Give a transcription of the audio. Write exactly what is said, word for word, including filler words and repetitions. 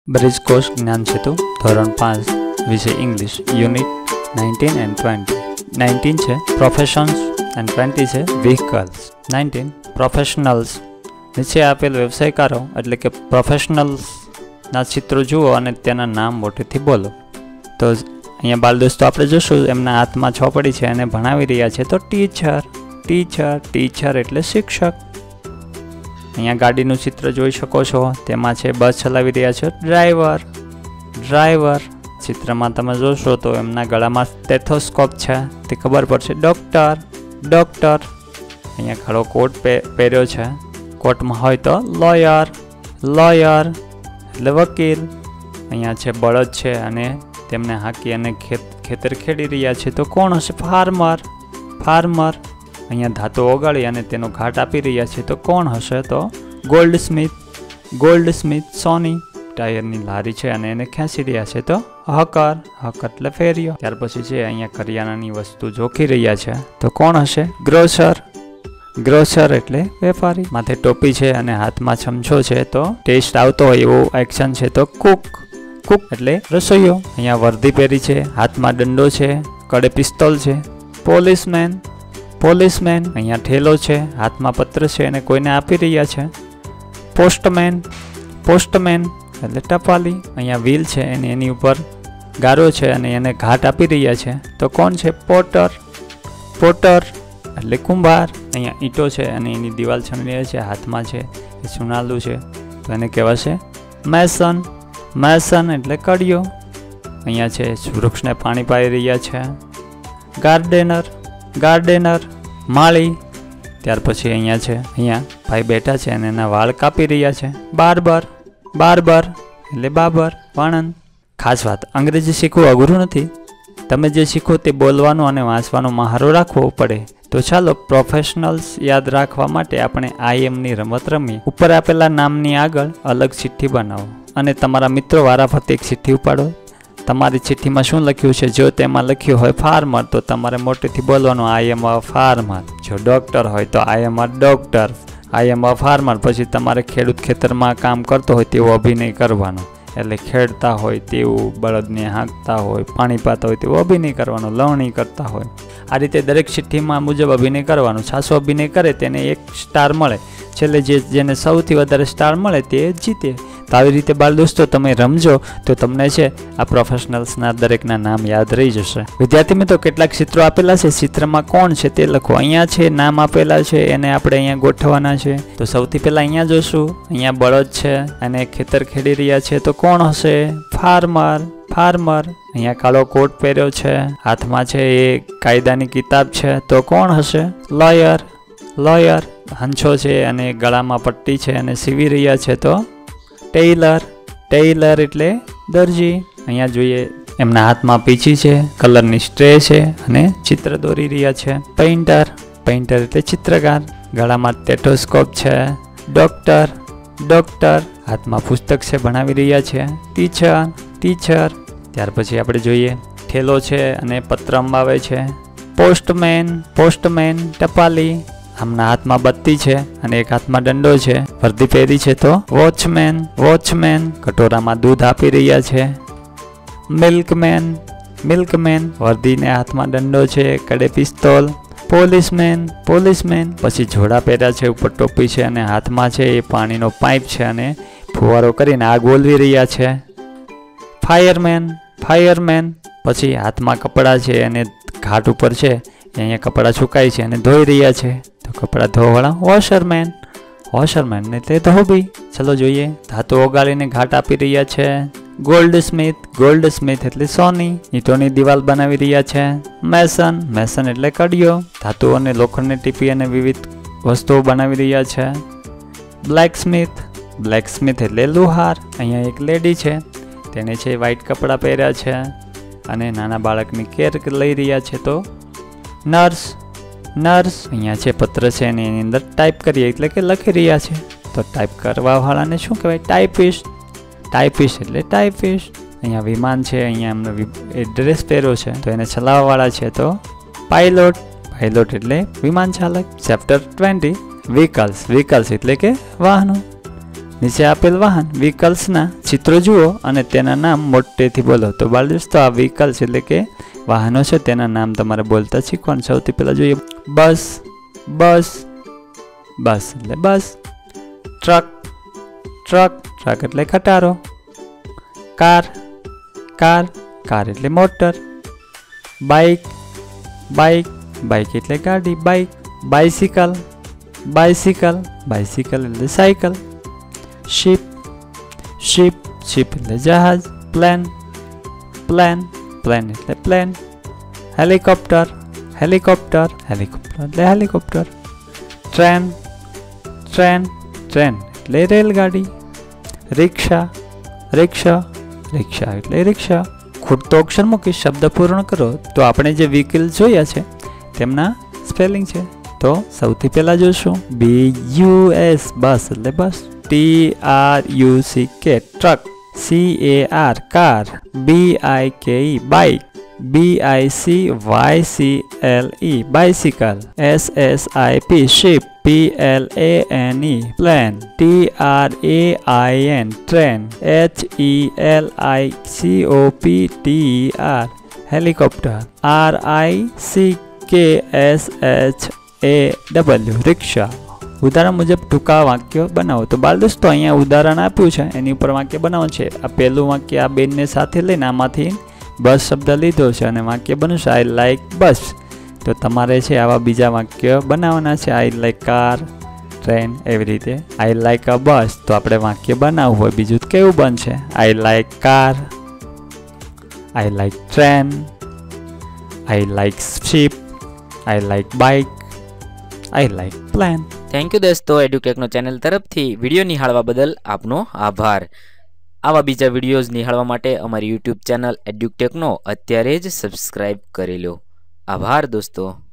Bridge course ज्ञान सेतु धोरण पांच विषय English unit nineteen and twenty. Nineteen है प्रोफेशन्स एंड ट्वेंटी है व्हीकल्स। नाइनटीन प्रोफेशनल्स नीचे आपेल व्यवसायकारो एटले के प्रोफेशनल्स ना चित्रों जुओ अने तेना नाम मोटेथी बोलो। तो अहींया बाल दोस्तों आपणे जोशुं एमना हाथमां छोपड़ी छे अने भणावी रह्या छे तो टीचर टीचर टीचर एटले शिक्षक। अहींया गाडीनुं चित्र जोई शको छो, तेमां छे बस चलावी रह्या छे ड्राइवर ड्राइवर। चित्रमां तमे जोशो तो एमना गळामां स्टेथोस्कोप छे ते खबर पड़शे डॉक्टर डॉक्टर। अहींया काळो कोट पहेर्यो छे, कोटमां होय तो लॉयर लॉयर एटले वकील। अहींया छे बळद छे अने तेमने हाकी अने खेत खेतर खेडी रह्या छे तो कोण हशे फार्मर फार्मर। अहींया धातो ओगाळी अने तेनो घाट आपी रह्या छे तो कोण हशे तो गोल्ड स्मिथ गोल्ड स्मिथ। सोनी टायरनी लारी छे अने एने खेंची रह्या छे तो हकर हकर એટલે ફેરિયો। ત્યાર પછી છે અહીંયા કરિયાણાની વસ્તુ જોખી રહ્યા છે તો કોણ હશે ગ્રોસર ગ્રોસર એટલે વેપારી। માથે ટોપી છે અને હાથમાં ચમચો છે તો ટેસ્ટ આવતો હોય એવો એક્શન છે તો કુક કુક એટલે રસોઈયો। અહીંયા વર્દી પહેરી છે, હાથમાં દંડો છે, કડે પિસ્તોલ છે પોલીસમેન પોલીસમેન। અહીંયા ઠેલો છે, હાથમાં પત્ર છે અને કોઈને આપી રહ્યા છે પોસ્ટમેન પોસ્ટમેન એટલે ટપાલી। અહીંયા વ્હીલ છે અને એની ઉપર ગારો છે અને એને ઘાટ આપી રહ્યા છે તો કોણ છે પોટર પોટર એટલે કુંભાર। અહીંયા ઈંટો છે અને એની દિવાલ છણી રહી છે, હાથમાં છે એ સુનાલું છે તો એને કહેવાશે મેસન મેસન એટલે કડિયો। અહીંયા છે વૃક્ષને પાણી પાઈ રહ્યા છે ગાર્ડેનર ગાર્ડેનર માળી। ત્યાર પછી અહીંયા છે અહીંયા ભાઈ બેઠા છે અને એના વાળ કાપી રહ્યા છે બાર્બર બાર્બર એટલે બાબર વાણંદ। ખાસ વાત, અંગ્રેજી શીખવું અઘરું નથી, તમે જે શીખો તે બોલવાનો અને વાંચવાનો મહારો રાખવો પડે। તો ચાલો પ્રોફેશનલ્સ યાદ રાખવા માટે આપણે આઈ એમની રમત રમીએ। ઉપર આપેલા નામની આગળ અલગ ચિઠ્ઠી બનાવો અને તમારા મિત્રો વારાફરતી એક ચિઠ્ઠી ઉપાડો। તમારી ચિઠ્ઠીમાં શું લખ્યું છે? જો તેમાં લખ્યું હોય ફાર્મર તો તમારે મોટેથી બોલવાનું આઈ એમ અ ફાર્મર। જો ડૉક્ટર હોય તો આઈ એમ a doctor I M a farmer. પછી તમારે ખેડૂત ખેતરમાં કામ કરતો હોય તેવો અભિનય કરવાનો, એટલે ખેડતા હોય તેવું, બળદને હાંકતા હોય, પાણી પાતા હોય તેવો અભિનય કરવાનો, લણણી કરતા હોય। આ રીતે દરેક ચિઠ્ઠીમાં મુજબ અભિનય કરવાનો। છાસો અભિનય કરે તેને એક સ્ટાર મળે, છેલ્લે જે જેને સૌથી વધારે સ્ટાર મળે તે જીતે। તો આવી રીતે બાળ દોસ્તો તમે રમજો તો તમને છે આ પ્રોફેશનલ્સના દરેકના નામ યાદ રહી જશે। વિદ્યાર્થી મિત્રો કેટલાક ચિત્રો આપેલા છે, ચિત્રમાં કોણ છે તે લખો। અહીંયા છે નામ આપેલા છે એને આપણે અહીંયા ગોઠવવાના છે। તો સૌથી પહેલાં અહીંયા જોશું, અહીંયા બળદ છે અને ખેતર ખેડી રહ્યા છે તો કોણ હશે ફાર્મર ફાર્મર। અહીંયા કાળો કોટ પહેર્યો છે, હાથમાં છે એ કાયદાની કિતાબ છે તો કોણ હશે લોયર લોયર। હંછો છે અને ગળામાં પટ્ટી છે અને સીવી રહ્યા છે તો ટેલર ટેલર એટલે દરજી। અહીંયા જોઈએ એમના હાથમાં પીંછી છે, કલરની સ્ટ્રે છે અને ચિત્ર દોરી રહ્યા છે પેઇન્ટર પેઇન્ટર એટલે ચિત્રકાર। ગળામાં સ્ટેથોસ્કોપ છે ડૉક્ટર ડૉક્ટર। હાથમાં પુસ્તક છે ભણાવી રહ્યા છે ટીચર ટીચર। ત્યાર પછી આપણે જોઈએ ઠેલો છે અને પત્ર અંબાવે છે પોસ્ટમેન પોસ્ટમેન ટપાલી। આમના હાથમાં બત્તી છે અને એક હાથમાં દંડો છે, વર્દી પહેરી છે તો વોચમેન વોચમેન। કટોરામાં દૂધ આપી રહ્યા છે મિલ્કમેન મિલ્કમેન। વર્દીને હાથમાં દંડો છે, કડે પિસ્તોલ પોલીસમેન પોલીસમેન। પછી જોડા પહેર્યા છે, ઉપર ટોપી છે અને હાથમાં છે એ પાણીનો પાઇપ છે અને ફુવારો કરીને આગ ઓલવી રહ્યા છે ફાયરમેન ફાયરમેન। પછી હાથમાં કપડાં છે અને ઘાટ ઉપર છે અહીંયા કપડાં સુકાય છે અને ધોઈ રહ્યા છે તો કપડાં ધોવાવાળા વોશરમેન વોશરમેન એટલે ધોબી। ચલો જોઈએ ધાતુ ઓગાળીને ઘાટ આપી રહ્યા છે ગોલ્ડ સ્મિથ ગોલ્ડ સ્મિથ એટલે સોની। ઈંટોની દિવાલ બનાવી રહ્યા છે મેસન મેસન એટલે કડિયો। ધાતુ અને લોખંડને ટીપી અને વિવિધ વસ્તુઓ બનાવી રહ્યા છે બ્લેક સ્મિથ બ્લેક સ્મિથ એટલે લુહાર। અહીંયા એક લેડી છે, તેને છે વ્હાઈટ કપડાં પહેર્યા છે અને નાના બાળકની કેર લઈ રહ્યા છે તો નર્સ નર્સ। અહીંયા છે પત્ર છે અને એની અંદર ટાઈપ કરીએ એટલે કે લખી રહ્યા છે તો ટાઈપ કરવાવાળાને શું કહેવાય ટાઈપિસ્ટ ટાઈપિસ્ટ એટલે ટાઈપિસ્ટ। અહીંયા વિમાન છે, અહીંયા એમનો ડ્રેસ પહેર્યો છે તો એને ચલાવવાવાળા છે તો પાયલોટ પાયલોટ એટલે વિમાન ચાલક। ચેપ્ટર ટ્વેન્ટી વ્હીકલ્સ વ્હીકલ્સ એટલે કે વાહનો। નીચે આપેલ વાહન વ્હીકલ્સના ચિત્રો જુઓ અને તેના નામ મોટેથી બોલો। તો બાળ દોસ્તો આ વ્હીકલ્સ એટલે કે વાહનો છે તેના નામ તમારે બોલતા શીખવાનું। સૌથી પહેલા જોઈએ બસ, બસ, બસ એટલે બસ। ટ્રક, ટ્રક, ટ્રક એટલે ખટારો। કાર, કાર, કાર એટલે મોટર। બાઇક, બાઇક, બાઇક એટલે ગાડી, બાઇક। બાઇસિકલ, બાઇસિકલ, બાઇસિકલ એટલે સાયકલ। શિપ, શિપ, શિપ એટલે જહાજ। પ્લેન, પ્લેન, પ્લેન એટલે પ્લેન। હેલિકોપ્ટર, હેલિકોપ્ટર, હેલિકોપ્ટર એટલે હેલિકોપ્ટર। ટ્રેન, ટ્રેન, ટ્રેન એટલે રેલગાડી। રિક્ષા, રિક્ષા, રિક્ષા એટલે રિક્ષા। ખૂટતો અક્ષર મૂકી શબ્દ પૂર્ણ કરો તો આપણે જે વ્હીકલ જોયા છે તેમના સ્પેલિંગ છે। તો સૌથી પહેલા જોશું બી યુ એસ બસ એટલે bus. T R U C K truck. C A R car. B I K E bike. B I C Y C L E bicycle. S S I P ship. P L A N E plane. T R A I N train. H E L I C O P T R helicopter. R I C K S H A W rickshaw. ઉદાહરણ મુજબ ટૂંકા વાક્ય બનાવો। તો બાળ દોસ્તો અહીંયા ઉદાહરણ આપ્યું છે એની ઉપર વાક્ય બનાવવાનું છે। આ પહેલું વાક્ય આ બેનને સાથે લઈને આમાંથી બસ શબ્દ લીધો છે અને વાક્ય બનશે આઈ લાઈક બસ। તો તમારે છે આવા બીજા વાક્ય બનાવવાના છે। આઈ લાઈક કાર, ટ્રેન એવી રીતે આઈ લાઈક અ બસ। તો આપણે વાક્ય બનાવવું હોય બીજું કેવું બનશે? I like car, I like train, I like ship, I like bike, I like plane. Thank you દોસ્તો, એડ્યુટેકનો ચેનલ તરફથી વિડીયો નિહાળવા બદલ આપનો આભાર। આવા બીજા વિડીયોઝ નિહાળવા માટે અમારી યુટ્યુબ ચેનલ એડ્યુટેકનો અત્યારે જ સબસ્ક્રાઇબ કરી લો। આભાર દોસ્તો।